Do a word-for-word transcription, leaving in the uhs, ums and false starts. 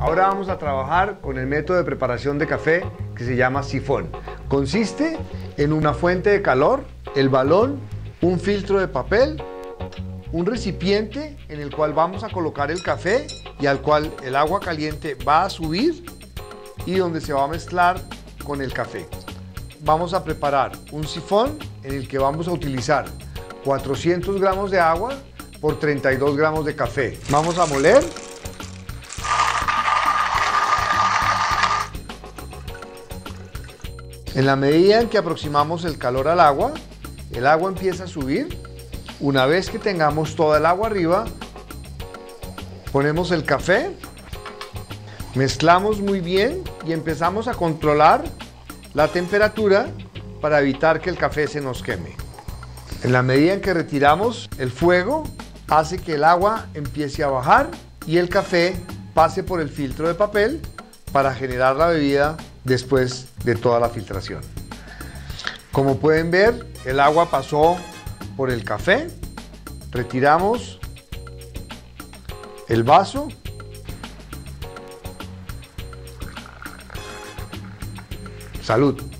Ahora vamos a trabajar con el método de preparación de café que se llama sifón. Consiste en una fuente de calor, el balón, un filtro de papel, un recipiente en el cual vamos a colocar el café y al cual el agua caliente va a subir y donde se va a mezclar con el café. Vamos a preparar un sifón en el que vamos a utilizar cuatrocientos gramos de agua por treinta y dos gramos de café. Vamos a moler. En la medida en que aproximamos el calor al agua, el agua empieza a subir. Una vez que tengamos toda el agua arriba, ponemos el café, mezclamos muy bien y empezamos a controlar la temperatura para evitar que el café se nos queme. En la medida en que retiramos el fuego, hace que el agua empiece a bajar y el café pase por el filtro de papel para generar la bebida después de toda la filtración. Como pueden ver, el agua pasó por el café, retiramos el vaso, salud.